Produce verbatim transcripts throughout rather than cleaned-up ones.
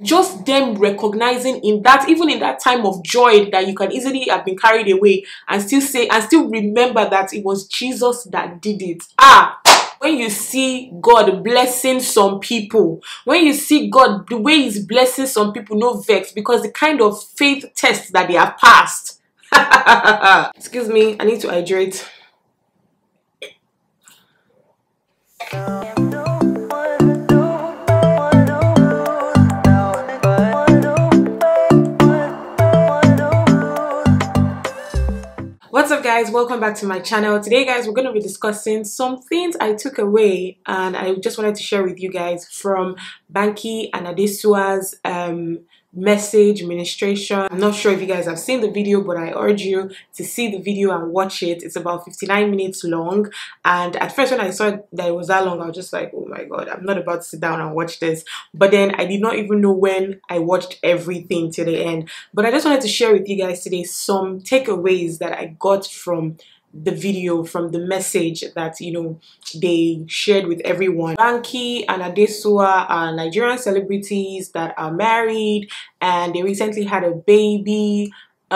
just them recognizing in that, even in that time of joy that you can easily have been carried away, and still say and still remember that it was Jesus that did it. Ah, when you see God blessing some people, when you see God, the way He's blessing some people, no vex, because the kind of faith test that they have passed. Excuse me, I need to hydrate. What's up, guys? Welcome back to my channel. Today, guys, we're going to be discussing some things I took away and I just wanted to share with you guys from Banky and Adesuwa's um message ministration. I'm not sure if you guys have seen the video, but I urge you to see the video and watch it. It's about fifty-nine minutes long, and at first when I saw that it was that long, I was just like, oh my god, I'm not about to sit down and watch this. But then I did not even know when I watched everything to the end. But I just wanted to share with you guys today some takeaways that I got from the video, from the message that, you know, they shared with everyone. Banky and Adesuwa are Nigerian celebrities that are married, and they recently had a baby.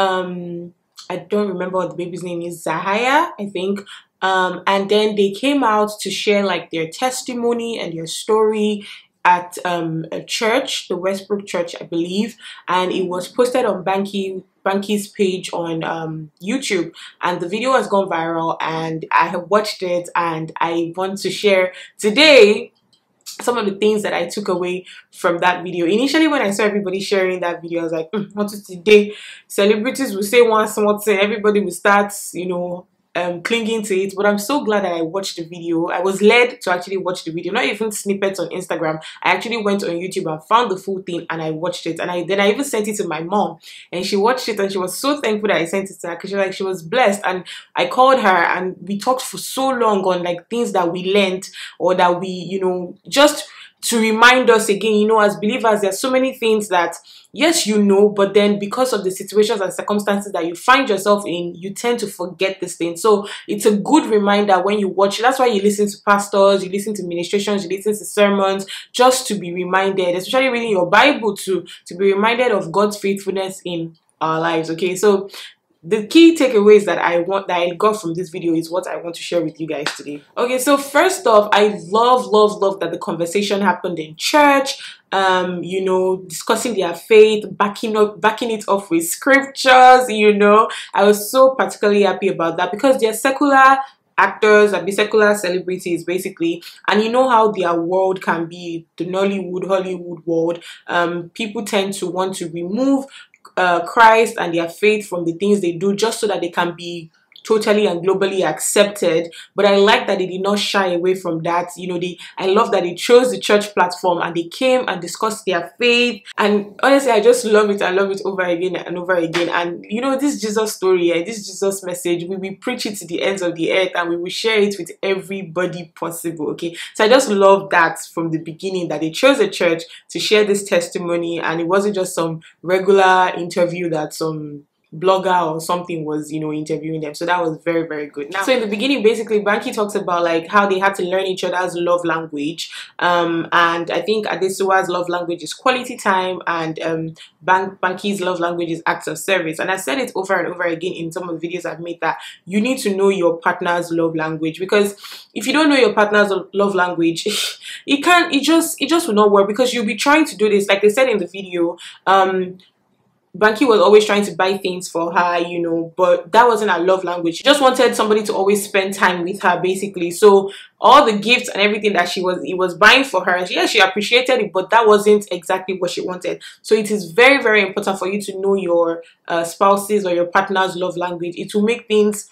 um I don't remember what the baby's name is. Zahaya, I think. Um and then they came out to share like their testimony and their story at um a church, the Westbrook Church, I believe, and it was posted on Banky Banky's page on um YouTube, and the video has gone viral, and I have watched it, and I want to share today some of the things that I took away from that video. Initially, when I saw everybody sharing that video, I was like, mm, what is today? Celebrities will say one small thing, everybody will start, you know, um clinging to it. But I'm so glad that I watched the video. I was led to actually watch the video, not even snippets on Instagram. I actually went on YouTube and found the full thing, and I watched it, and I then I even sent it to my mom, and she watched it, and she was so thankful that I sent it to her, because she was like, she was blessed. And I called her and we talked for so long on like things that we learned, or that we, you know, just to remind us again, you know, as believers, there's so many things that, yes, you know, but then because of the situations and circumstances that you find yourself in, you tend to forget this thing. So it's a good reminder when you watch it. That's why you listen to pastors, you listen to ministrations, you listen to sermons, just to be reminded, especially reading your Bible, to to be reminded of God's faithfulness in our lives. Okay, so the key takeaways that I want that I got from this video is what I want to share with you guys today. Okay, so first off, I love, love, love that the conversation happened in church. Um, you know, discussing their faith, backing up, backing it off with scriptures. You know, I was so particularly happy about that, because they're secular actors and be secular celebrities basically, and you know how their world can be, the Nollywood, Hollywood world. Um, people tend to want to remove Uh, Christ and their faith from the things they do, just so that they can be totally and globally accepted. But I like that they did not shy away from that. You know, they I love that they chose the church platform and they came and discussed their faith. And honestly, I just love it. I love it over again and over again. And you know, this Jesus story, eh, this Jesus message, we will preach it to the ends of the earth, and we will share it with everybody possible. Okay, so I just love that from the beginning, that they chose a church to share this testimony, and it wasn't just some regular interview that some blogger or something was, you know, interviewing them. So that was very, very good. Now, so in the beginning, basically, Banky talks about like how they had to learn each other's love language, um and I think Adesuwa's love language is quality time, and um Ban Banky's love language is acts of service. And I said it over and over again in some of the videos I've made, that you need to know your partner's love language, because if you don't know your partner's love language, it can't it just it just will not work, because you'll be trying to do this, like they said in the video. um Banky was always trying to buy things for her, you know, but that wasn't her love language. She just wanted somebody to always spend time with her, basically. So all the gifts and everything that she was, he was buying for her, yeah, she appreciated it, but that wasn't exactly what she wanted. So it is very, very important for you to know your uh, spouse's or your partner's love language. It will make things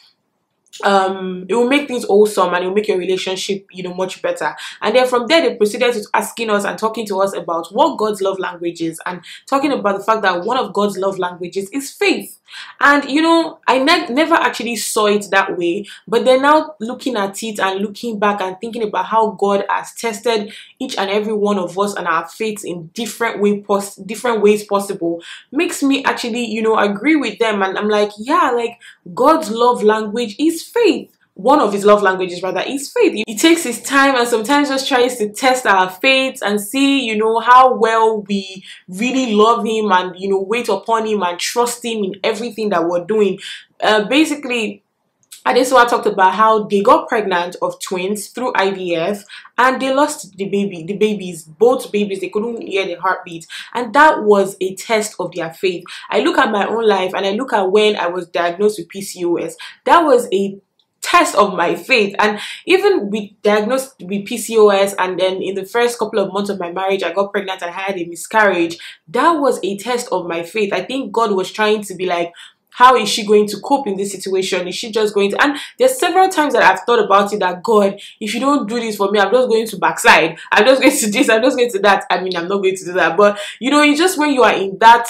um it will make things awesome, and it will make your relationship, you know, much better. And then from there, they proceeded to asking us and talking to us about what God's love language is, and talking about the fact that one of God's love languages is faith. And you know, I ne never actually saw it that way, but then now looking at it and looking back and thinking about how God has tested each and every one of us and our faith in different way pos different ways possible, makes me actually, you know, agree with them. And I'm like, yeah, like God's love language is faith. one of his love languages rather is faith. He takes his time and sometimes just tries to test our faith and see, you know, how well we really love him and, you know, wait upon him and trust him in everything that we're doing. Uh, basically, Adesua talked about how they got pregnant of twins through I V F and they lost the baby, the babies, both babies. They couldn't hear the heartbeat, and that was a test of their faith. I look at my own life and I look at when I was diagnosed with P C O S. That was a test of my faith. And even with diagnosed with P C O S, and then in the first couple of months of my marriage I got pregnant and I had a miscarriage, that was a test of my faith. I think God was trying to be like, how is she going to cope in this situation? Is she just going to... And there's several times that I've thought about it, that God, if you don't do this for me, I'm just going to backslide. I'm just going to do this, I'm just going to that. I mean, I'm not going to do that. But, you know, it's just when you are in that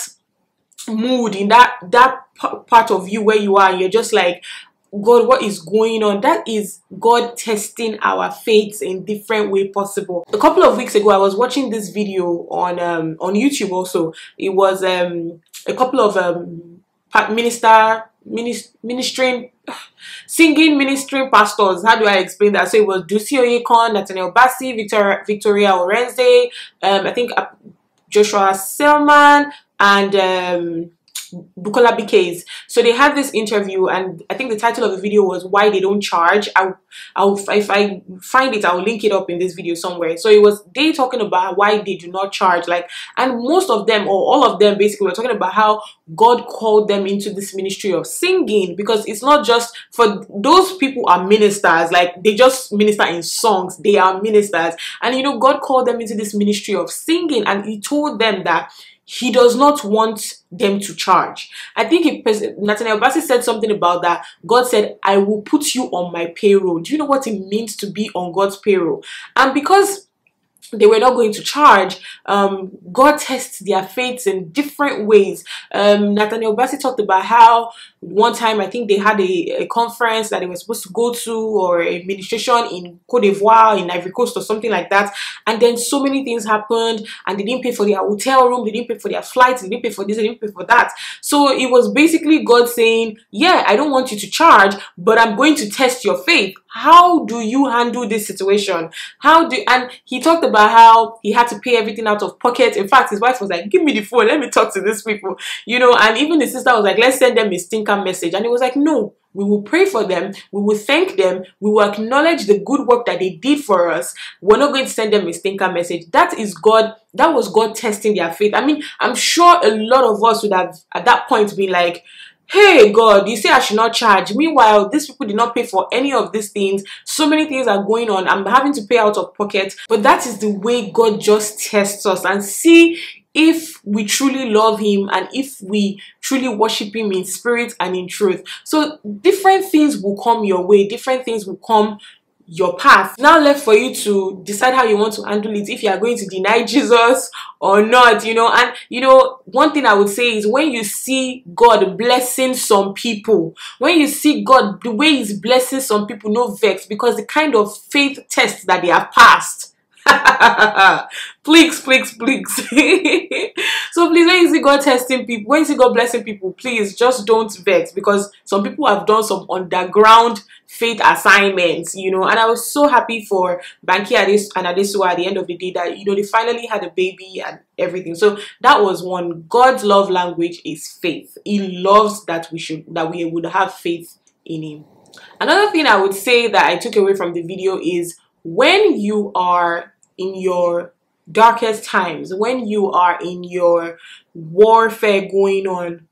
mood, in that, that part of you where you are, you're just like, God, what is going on? That is God testing our faiths in different way possible. A couple of weeks ago, I was watching this video on um, on YouTube also. It was um, a couple of... Um, minister minist, ministering singing ministering pastors. How do I explain that? So it was Dusi Oyekon, Nathaniel Bassey, Victoria Victoria Orenze, um I think uh, Joshua Selman, and um Bukola B Ks. So they had this interview, and I think the title of the video was "Why They Don't Charge." I'll, I'll if I find it, I'll link it up in this video somewhere. So it was they talking about why they do not charge, like, and most of them, or all of them, basically were talking about how God called them into this ministry of singing, because it's not just for those people are ministers, like they just minister in songs, they are ministers, and you know, God called them into this ministry of singing, and He told them that He does not want them to charge. I think he, Nathaniel Bassey said something about that. God said, I will put you on my payroll. Do you know what it means to be on God's payroll? And because they were not going to charge, um, God tests their faiths in different ways. Um, Nathaniel Bassey talked about how one time, I think they had a, a conference that they were supposed to go to, or a ministration in Cote d'Ivoire, in Ivory Coast or something like that. And then so many things happened, and they didn't pay for their hotel room, they didn't pay for their flights, they didn't pay for this, they didn't pay for that. So it was basically God saying, yeah, I don't want you to charge, but I'm going to test your faith. How do you handle this situation? How do, and he talked about how he had to pay everything out of pocket. In fact, his wife was like, give me the phone, let me talk to these people, you know. And even his sister was like, let's send them a stinker message. And he was like, no, we will pray for them, we will thank them, we will acknowledge the good work that they did for us. We're not going to send them a stinker message. That is God, that was God testing their faith. I mean, I'm sure a lot of us would have at that point been like, hey God, you say I should not charge. Meanwhile, these people did not pay for any of these things. So many things are going on. I'm having to pay out of pocket. But that is the way God just tests us and see if we truly love Him and if we truly worship Him in spirit and in truth. So different things will come your way. Different things will come your path. Now left for you to decide how you want to handle it, if you are going to deny Jesus or not, you know. And you know, one thing I would say is, when you see God blessing some people, when you see God the way He's blessing some people, no vex, because the kind of faith test that they have passed. please, please, please. So please, when you see God testing people, when you see God blessing people, please just don't vex, because some people have done some underground faith assignments, you know. And I was so happy for Banky and Adesua at the end of the day that, you know, they finally had a baby and everything. So that was one. God's love language is faith. He loves that we should, that we would have faith in Him. Another thing I would say that I took away from the video is, when you are in your darkest times, when you are in your warfare going on,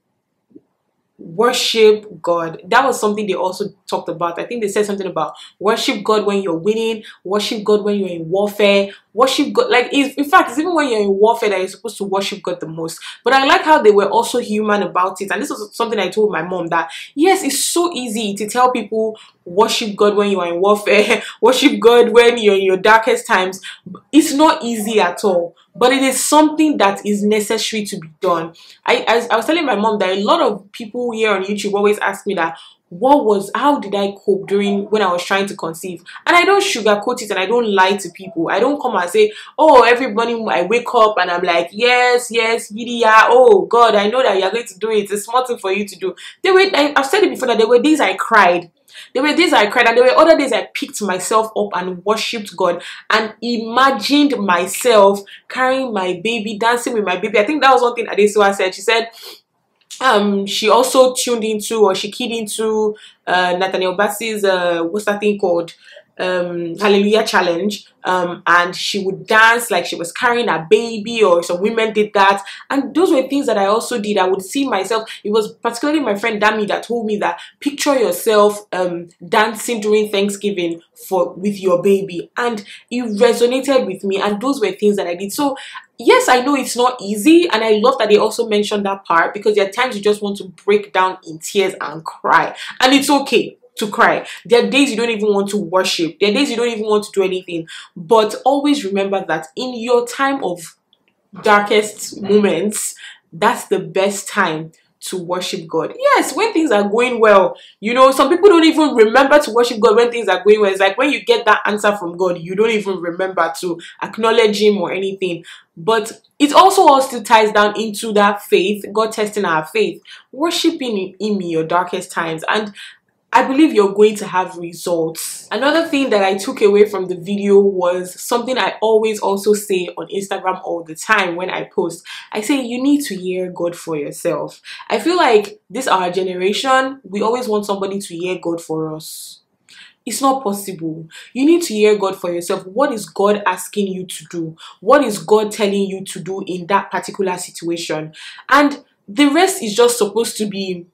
worship God. That was something they also talked about. I think they said something about worship God when you're winning, worship God when you're in warfare, worship God. Like, in fact, it's even when you're in warfare that you're supposed to worship God the most. But I like how they were also human about it. And this was something I told my mom, that yes, it's so easy to tell people worship God when you are in warfare, worship God when you're in your darkest times. It's not easy at all, but it is something that is necessary to be done. I, I, I was telling my mom that a lot of people here on YouTube always ask me that, what was, how did I cope during when I was trying to conceive? And I don't sugarcoat it, and I don't lie to people. I don't come and say, oh, everybody, I wake up and I'm like, yes, yes, yeah, oh God, I know that you're going to do it. It's a small thing for you to do. There were, I, I've said it before, that there were days I cried. There were days I cried, and there were other days I picked myself up and worshipped God and imagined myself carrying my baby, dancing with my baby. I think that was one thing Adesua said. She said, um she also tuned into, or she keyed into uh Nathaniel Bassey's uh what's that thing called, um Hallelujah Challenge, um and she would dance like she was carrying a baby, or some women did that. And those were things that I also did. I would see myself. It was particularly my friend Dami that told me that picture yourself um dancing during Thanksgiving for with your baby, and it resonated with me, and those were things that I did. So yes, I know it's not easy, and I love that they also mentioned that part, because there are times you just want to break down in tears and cry, and it's okay to cry. There are days you don't even want to worship. There are days you don't even want to do anything. But always remember that in your time of darkest moments, that's the best time to worship God. Yes, when things are going well, you know, some people don't even remember to worship God when things are going well. It's like when you get that answer from God, you don't even remember to acknowledge Him or anything. But it also all still ties down into that faith, God testing our faith, worshiping Him in your darkest times. And I believe you're going to have results. Another thing that I took away from the video was something I always also say on Instagram all the time when I post. I say you need to hear God for yourself. I feel like this our generation, we always want somebody to hear God for us. It's not possible. You need to hear God for yourself. What is God asking you to do? What is God telling you to do in that particular situation? And the rest is just supposed to be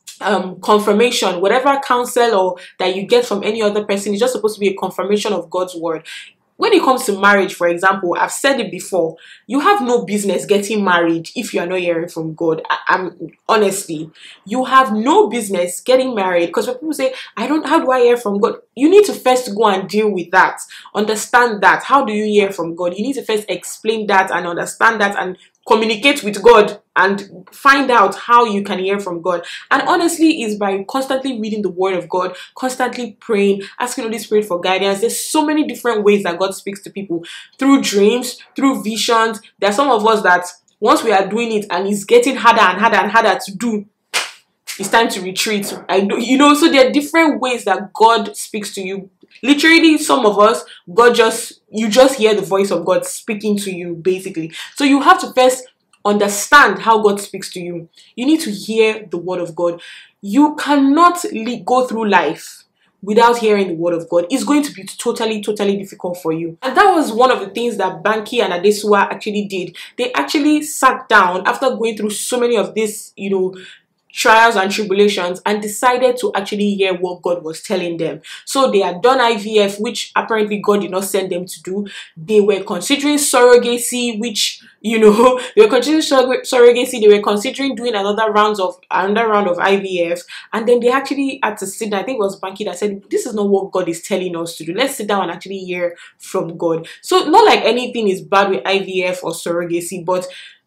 um confirmation. Whatever counsel or that you get from any other person is just supposed to be a confirmation of God's word. When it comes to marriage, for example, I've said it before, you have no business getting married if you are not hearing from God. I, I'm honestly, you have no business getting married, because when people say, I don't, how do I hear from God? You need to first go and deal with that. Understand that. How do you hear from God? You need to first explain that and understand that and communicate with God and find out how you can hear from God. And honestly, is by constantly reading the word of God, constantly praying, asking Holy Spirit for guidance. There's so many different ways that God speaks to people, through dreams, through visions. There are some of us that once we are doing it and it's getting harder and harder and harder to do, it's time to retreat. I do, you know, so there are different ways that God speaks to you. Literally, some of us, God just, you just hear the voice of God speaking to you, basically. So you have to first understand how God speaks to you. You need to hear the word of God. You cannot go through life without hearing the word of God. It's going to be totally, totally difficult for you. And that was one of the things that Banky and Adesua actually did. They actually sat down after going through so many of this, you know, trials and tribulations, and decided to actually hear what God was telling them. So they had done I V F, which apparently God did not send them to do. They were considering surrogacy, which, you know, they were considering surrogacy. They were considering doing another rounds of another round of I V F, and then they actually had to sit down. I think it was Banky that said, "This is not what God is telling us to do. Let's sit down and actually hear from God." So not like anything is bad with I V F or surrogacy, but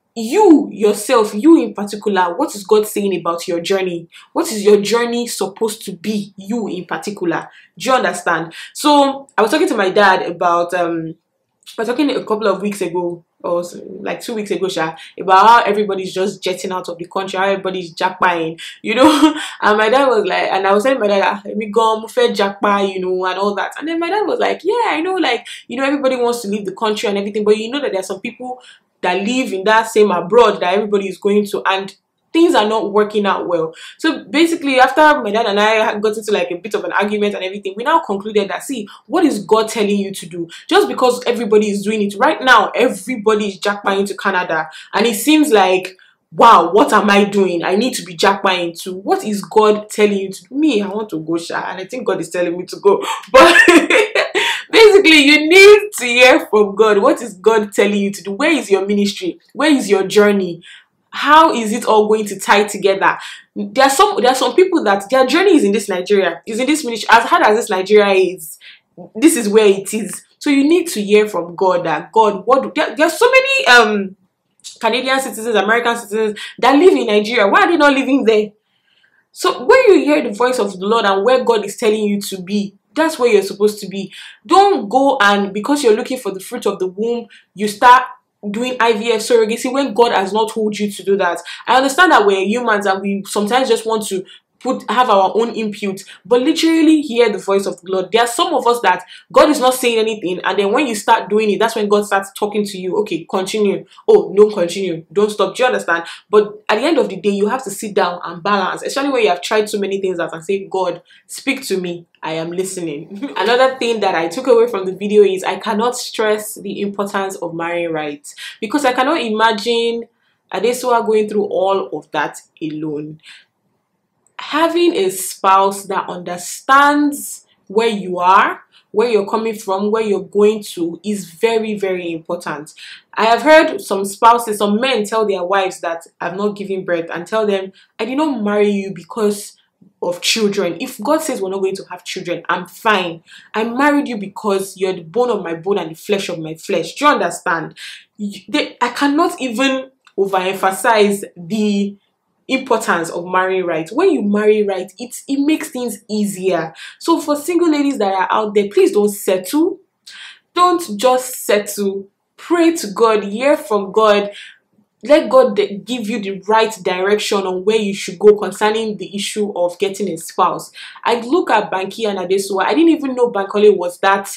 you yourself, you in particular, what is God saying about your journey? What is your journey supposed to be, you in particular? Do you understand? So I was talking to my dad about um I was talking a couple of weeks ago, or like two weeks ago, Sha, about how everybody's just jetting out of the country, how everybody's jackpying, you know. And my dad was like, and I was telling my dad, let me go, fair jackpy, you know, and all that. And then my dad was like, yeah, I know, like, you know, everybody wants to leave the country and everything, but you know that there are some people that live in that same abroad that everybody is going to, and things are not working out well. So basically, after my dad and I got into like a bit of an argument and everything, we now concluded that, see, what is God telling you to do? Just because everybody is doing it right now, everybody is jackpying to Canada, and it seems like, wow, what am I doing? I need to be jackpying too. What is God telling you to do? Me, I want to go, Sha, and I think God is telling me to go, but basically, you need to hear from God. What is God telling you to do? Where is your ministry? Where is your journey? How is it all going to tie together? There are some there are some people that their journey is in this Nigeria, is in this ministry. As hard as this Nigeria is, this is where it is. So you need to hear from God that God, what there, there are so many um Canadian citizens, American citizens that live in Nigeria. Why are they not living there? So when you hear the voice of the Lord and where God is telling you to be, that's where you're supposed to be. Don't go and because you're looking for the fruit of the womb, you start doing I V F surrogacy when God has not told you to do that. I understand that we're humans and we sometimes just want to put have our own input, but literally hear the voice of the Lord. There are some of us that God is not saying anything, and then when you start doing it, that's when God starts talking to you. Okay, continue. Oh, don't continue. Don't stop. Do you understand? But at the end of the day, you have to sit down and balance, especially when you have tried so many things that and say, God, speak to me. I am listening. Another thing that I took away from the video is I cannot stress the importance of marrying right, because I cannot imagine Adesua going through all of that alone. Having a spouse that understands where you are, where you're coming from, where you're going to is very, very important. I have heard some spouses, some men tell their wives that I've not given birth and tell them, I did not marry you because of children. If God says we're not going to have children, I'm fine. I married you because you're the bone of my bone and the flesh of my flesh. Do you understand? They, I cannot even overemphasize the importance of marrying right. When you marry right, it, it makes things easier. So for single ladies that are out there, please don't settle. Don't just settle. Pray to God, hear from God. Let God give you the right direction on where you should go concerning the issue of getting a spouse. I look at Banky and Adesua. I didn't even know Bankole was that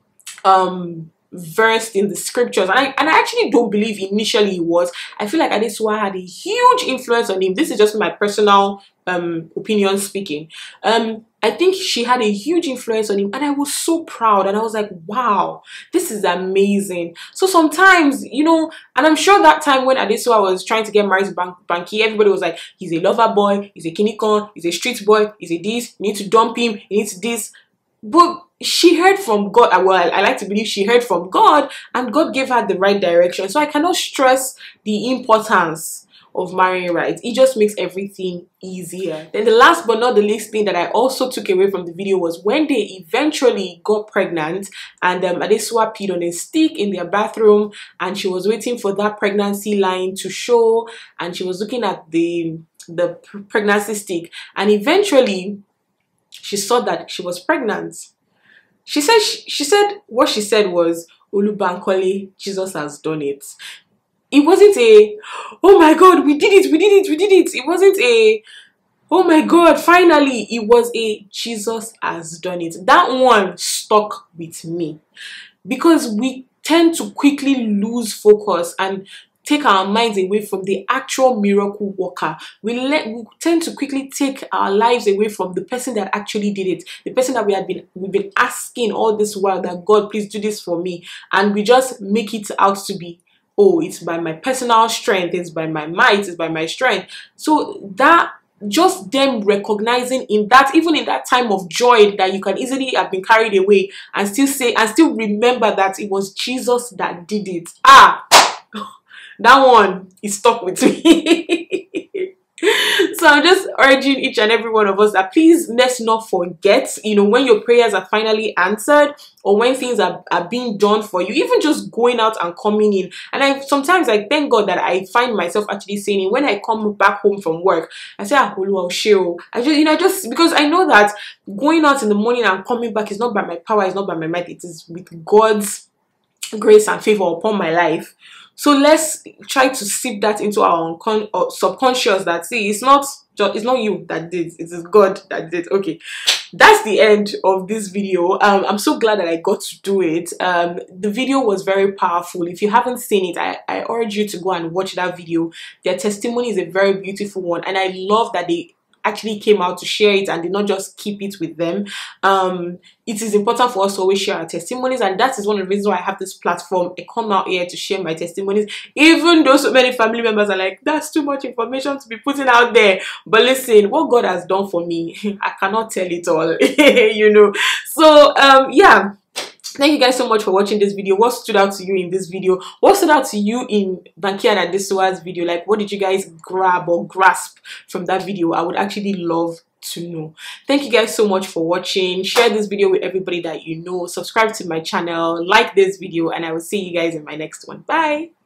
um versed in the scriptures, and I, and I actually don't believe initially he was. I feel like Adesua had a huge influence on him. This is just my personal um opinion speaking. um I think she had a huge influence on him, and I was so proud, and I was like, wow, this is amazing. So sometimes, you know, and I'm sure that time when Adesua was trying to get married to Ban Banky, everybody was like, he's a lover boy, he's a kinikon, he's a street boy, he's a this, you need to dump him, you need to this. But she heard from God. Well, I, I like to believe she heard from God, and God gave her the right direction. So I cannot stress the importance of marrying right. It just makes everything easier. Then the last but not the least thing that I also took away from the video was when they eventually got pregnant, and um, Adesua peed on a stick in their bathroom, and she was waiting for that pregnancy line to show, and she was looking at the the pregnancy stick, and eventually she saw that she was pregnant. She said she, she said what she said was, Olu Bankole, Jesus has done it. It wasn't a, oh my God, we did it, we did it, we did it. It wasn't a, oh my God, finally. It was a, Jesus has done it. That one stuck with me, because we tend to quickly lose focus and take our minds away from the actual miracle worker. We let we tend to quickly take our lives away from the person that actually did it, the person that we had been we've been asking all this while that God, please do this for me, and we just make it out to be, oh, it's by my personal strength, it's by my might, it's by my strength. So that just them recognizing in that, even in that time of joy that you can easily have been carried away, and still say and still remember that it was Jesus that did it. Ah, that one is stuck with me. So I'm just urging each and every one of us that please let's not forget, you know, when your prayers are finally answered, or when things are, are being done for you, even just going out and coming in. And I sometimes I thank God that I find myself actually saying it when I come back home from work. I say, ah, I'll share. I just, you know, just because I know that going out in the morning and coming back is not by my power, it's not by my might, it is with God's grace and favor upon my life. So let's try to sip that into our uncon or subconscious that, see, it's not just, it's not you that did, it is God that did. Okay, that's the end of this video. um I'm so glad that I got to do it. Um the video was very powerful. If you haven't seen it, I, I urge you to go and watch that video. Their testimony is a very beautiful one, and I love that they actually came out to share it and did not just keep it with them. Um, it is important for us to always share our testimonies, and that is one of the reasons why I have this platform. I come out here to share my testimonies, even though so many family members are like, that's too much information to be putting out there. But listen, what God has done for me, I cannot tell it all, you know. So um, yeah. Thank you guys so much for watching this video. What stood out to you in this video? What stood out to you in Banky and Adesua's video? Like, what did you guys grab or grasp from that video? I would actually love to know. Thank you guys so much for watching. Share this video with everybody that you know. Subscribe to my channel. Like this video, and I will see you guys in my next one. Bye.